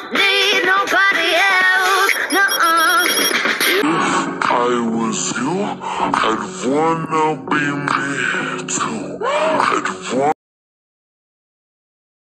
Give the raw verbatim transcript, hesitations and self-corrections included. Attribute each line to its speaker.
Speaker 1: need nobody else. Nuh-uh. If I was you, I'd wanna be me too.